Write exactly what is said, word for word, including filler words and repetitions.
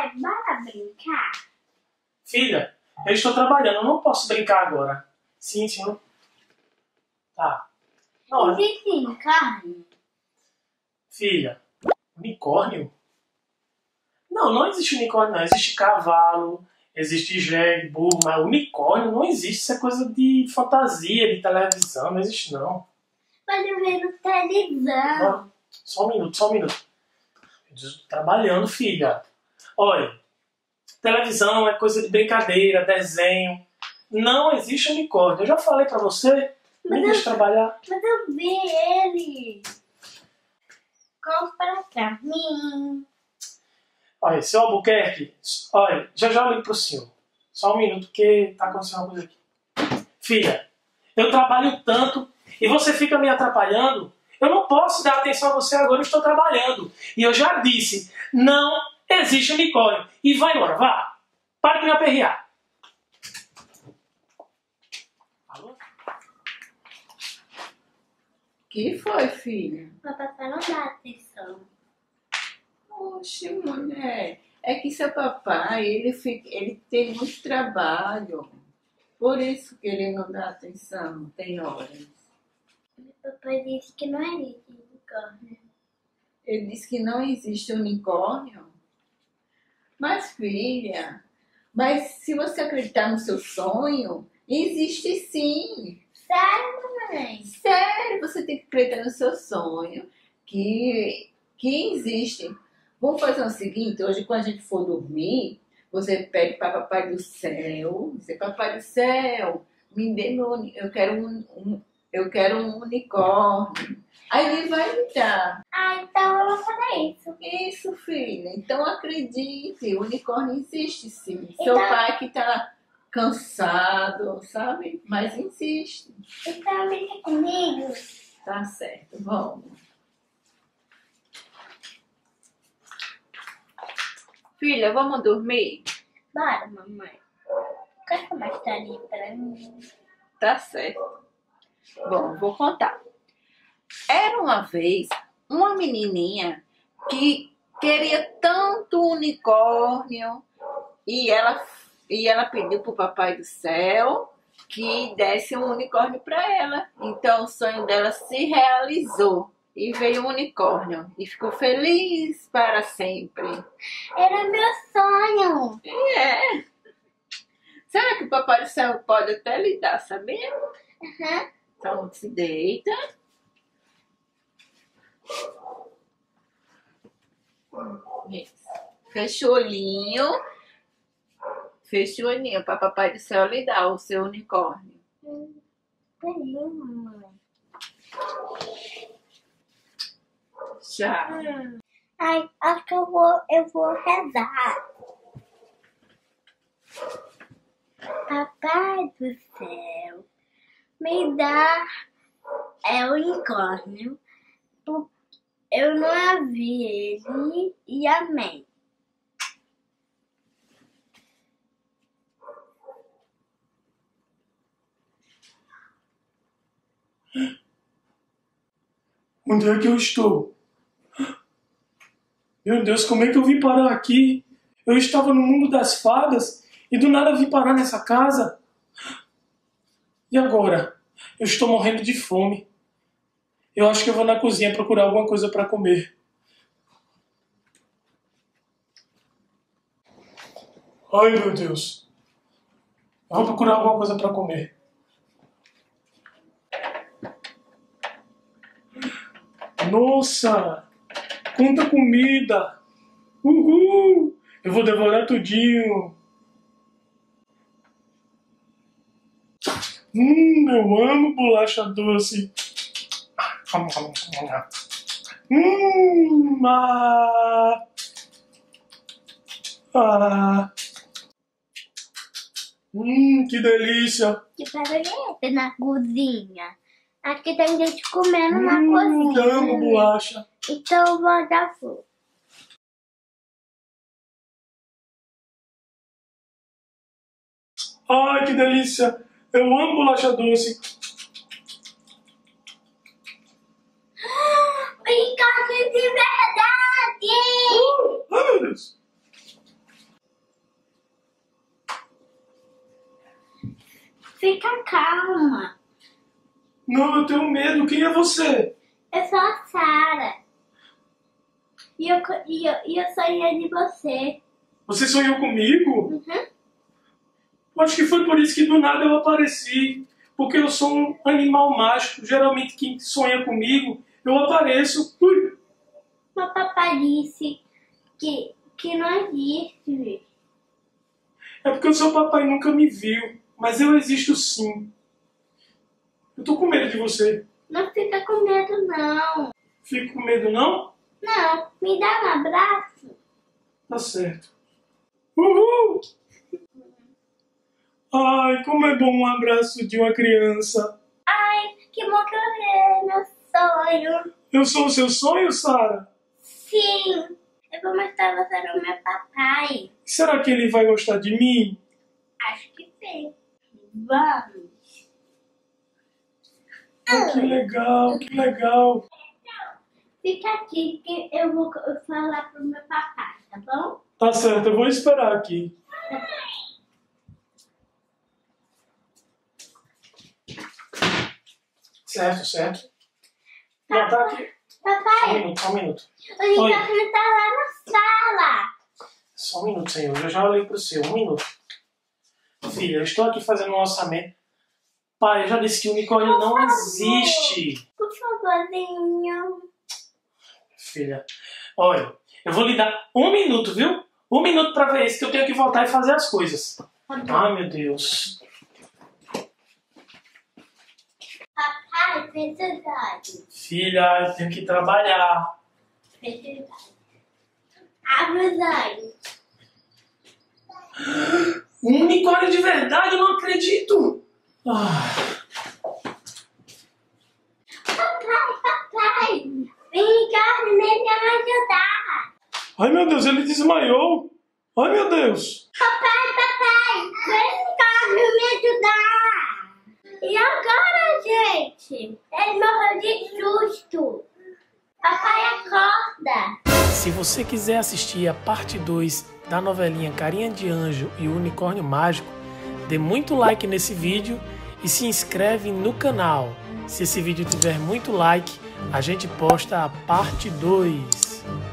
Papai, bora brincar? Filha, eu estou trabalhando, eu não posso brincar agora. Sim, senhor. Tá. Não, Existe unicórnio? filha, unicórnio? Não, não existe unicórnio, não. Existe cavalo, existe jegue, burro, mas unicórnio não existe. Isso é coisa de fantasia, de televisão, não existe não. Mas eu vejo televisão. Não, só um minuto, só um minuto. Eu estou trabalhando, filha. Olha, televisão é coisa de brincadeira, desenho. Não existe unicórnio. Eu já falei pra você, nem Mas deixa eu- trabalhar. Mas eu vi ele. Compra pra mim. Olha, seu Albuquerque, olha, já já eu ligo pro senhor. Só um minuto, porque tá acontecendo uma coisa aqui. Filha, eu trabalho tanto e você fica me atrapalhando. Eu não posso dar atenção a você agora, eu estou trabalhando. E eu já disse, não existe unicórnio. E vai embora, vá. Para de me aperrear. Alô? Que foi, filha? Papai não dá atenção. Oxe, mulher, é que seu papai, ele, fica, ele tem muito trabalho. Por isso que ele não dá atenção, tem horas. Papai disse que não existe unicórnio. Ele disse que não existe unicórnio. Mas, filha, mas se você acreditar no seu sonho, existe sim. Sério, mãe? Sério, você tem que acreditar no seu sonho, que, que existe. Vamos fazer o seguinte, hoje quando a gente for dormir, você pede para Papai do Céu, dizer, Papai do Céu, me dê meu, uni- eu quero um, um- eu quero um unicórnio. Aí ele vai me dar. Ah, então eu vou fazer isso. Isso, filha. Então acredite, o unicórnio existe sim. Seu Então- pai que tá cansado, sabe? Mas insiste. Então brinca comigo. Tá certo, vamos. Filha, vamos dormir? Bora, mamãe. Conta uma historinha pra mim. Tá certo. Bom, vou contar. Era uma vez uma menininha que queria tanto unicórnio e ela, e ela pediu pro Papai do Céu que desse um unicórnio para ela. Então o sonho dela se realizou e veio um unicórnio e ficou feliz para sempre. Era meu sonho. É. Será que o Papai do Céu pode até lhe dar, sabia? Aham. Então se deita. Isso. Fecha o olhinho. Fecha o olhinho para Papai do Céu lhe dar o seu unicórnio. Hum, Peraí, mamãe. Já. Ai, acho que eu vou, eu vou rezar. Papai do Céu, me dá é o unicórnio. por- Eu não vi ele e amém. Onde é que eu estou? Meu Deus, como é que eu vim parar aqui? Eu estava no mundo das fadas e do nada vim parar nessa casa. E agora? Eu estou morrendo de fome. Eu acho que eu vou na cozinha procurar alguma coisa para comer. Ai, meu Deus. Eu vou procurar alguma coisa para comer. Nossa! Quanta comida! Uhul! Eu vou devorar tudinho. Hum, eu amo bolacha doce. Hum, ah, ah. Hum, que delícia. Que barulho é esse na cozinha? Acho que tem gente comendo na Hum, eu amo cozinha. bolacha. Então eu vou dar fogo. Ai, que delícia. Eu amo bolacha doce. Unicórnio de verdade! Ai, meu Deus. Fica calma. Não, eu tenho medo. Quem é você? Eu sou a Sara. E eu, e, eu, e eu sonhei de você. Você sonhou comigo? Uhum. Acho que foi por isso que do nada eu apareci. Porque eu sou um animal mágico. Geralmente quem sonha comigo, eu apareço. Ui. Meu papai disse que, que não existe. É porque o seu papai nunca me viu. Mas eu existo sim. Eu tô com medo de você. Não fica com medo, não. Fico com medo, não? Não, me dá um abraço. Tá certo. Uhul! Ai, como é bom um abraço de uma criança. Ai, que bom que eu vi meu sonho. Eu sou o seu sonho, Sara? Sim, eu vou mostrar você no meu papai. Será que ele vai gostar de mim? Acho que sim. Vamos. Oh, que legal, que legal. Fica aqui que eu vou falar pro meu papai, tá bom? Tá certo, eu vou esperar aqui. Certo, certo. Não, tá aqui. Só um Papai, minuto, só um minuto. o unicórnio tá lá na sala. Só um minuto, senhor. Eu já olhei pro seu. Um minuto. Filha, eu estou aqui fazendo um orçamento. Pai, eu já disse que o unicórnio não existe. Por favorzinho. Filha, olha, eu vou lhe dar um minuto, viu? Um minuto pra ver isso, que eu tenho que voltar e fazer as coisas. Tá bom. Ai, meu Deus. Papai, verdade. Filha, eu tenho que trabalhar. Verdade. A verdade. Um unicórnio de verdade, eu não acredito. Ah. Papai, papai. Vem cá, vem me ajudar. Ai, meu Deus, ele desmaiou. Ai, meu Deus. Papai, papai. Vem cá, vem me ajudar. E agora, gente? Ele morreu de susto. Papai, acorda. Se você quiser assistir a parte dois da novelinha Carinha de Anjo e o Unicórnio Mágico, dê muito like nesse vídeo e se inscreve no canal. Se esse vídeo tiver muito like, a gente posta a parte dois.